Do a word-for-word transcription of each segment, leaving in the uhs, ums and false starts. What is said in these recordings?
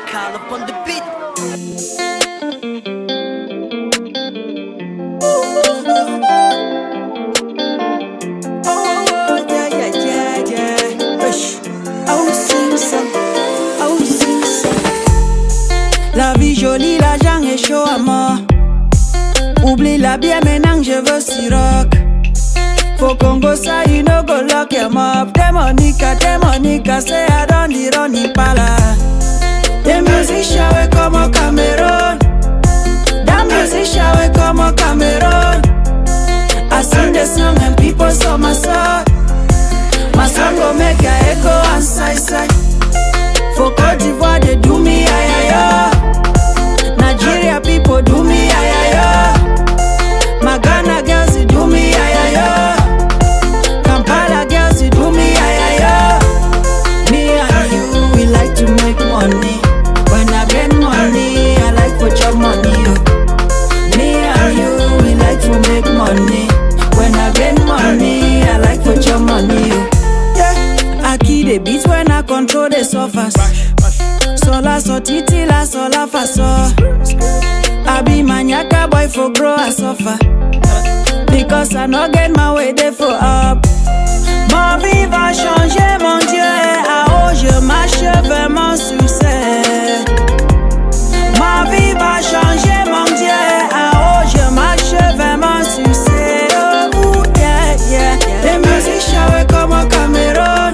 Call up on the beat. Oh, yeah, yeah, yeah, yeah. Wesh. Oh, sing ça, oh, sing ça. La vie jolie, l'argent est chaud à mort. Oublie la bière maintenant, je veux siroc. For Congo, ça, you know, go lock him up. Demonica, Demonica, say I don't need running pala. The musician we come au Cameroon. The musician we come au Cameroon. I sing the song and people saw my song. My song go make a echo and side side. For Côte d'Ivoire they do me ay ay yo. Nigeria people do me ay ay yo. My Ghana girls they do me ay ay yo. Kampala girls they do me ay ay yo. Me and you we like to make money. When I get money I like for chop money yo. Me and you we like to make money. When I get money I like for chop money yo. I kill the beats when I control the surface. Sola so titi la sola fa so. I be maniaca boy for grow I suffer. Because I no get my way there for up. Ma vie va changer mon Dieu. À haut je marche vers mon succès. Ma vie va changer mon Dieu. À haut je marche vers mon succès. Oh yeah yeah. Les musiciens we comme au Cameroun.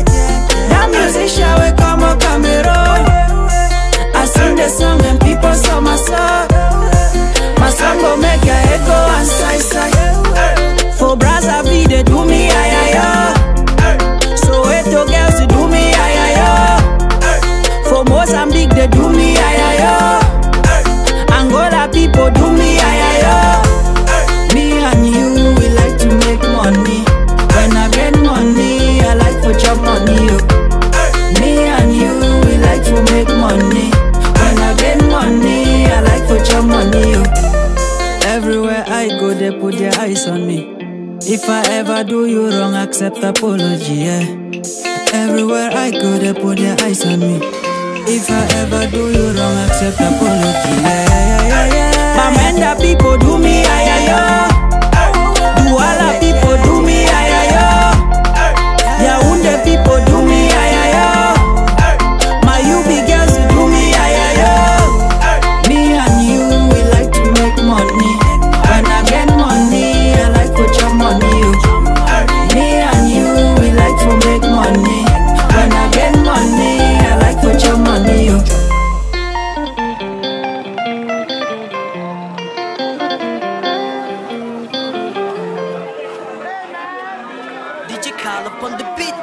We come au Cameroon. I sing the song and people saw my song. My song go make a echo and side side. For Brazzaville they do me ay ay yo. Soweto girls they do me ay ay yo. For Mozambique they do me ay ay yo. Angola people do me ay ay yo. Me and you we like to make money. When I get money I like for chop money yo. Me and you, we like to make money. When I get money, I like for chop money yo. Everywhere I go, they put their eyes on me. If I ever do you wrong, accept apology, yeah. Everywhere I go, they put their eyes on me. If I ever do you wrong, accept apology, yeah, yeah, yeah, yeah. Bamenda people do me, ay, ay, yo. Douala people do me, ay, ay, yo. Yaoundé people do me, ay, ay, yo. Call up on the beat.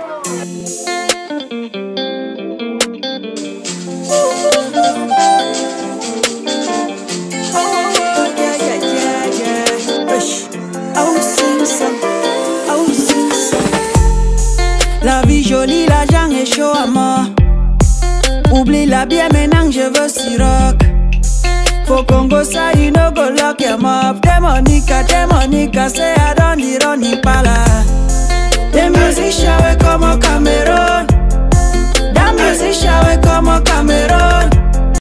Oh, yeah, yeah, yeah, yeah. Wesh. Oh, sing ça, oh, sing ça. La vie jolie, l'argent est chaud à mort. Oublie la bière maintenant, je veux siroc. For Congo, ça, you know, go lock him up. Demonica, Demonica, say I don't need running pala. The musician we come au Cameroon. The musician we come au Cameroon.